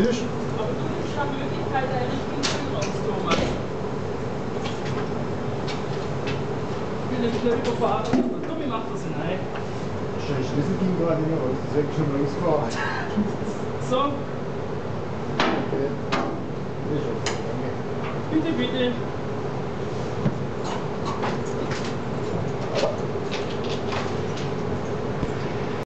ist? Aber du hast ja Möglichkeit, eine richtige Tür raus, Thomas. Ich bin ein bisschen überfahren. Komm, ich mach das hinein. Der Schlüssel ging gerade nicht mehr raus, deswegen schon losgefahren. So, Okay. Ist schon. Danke. bitte, bitte.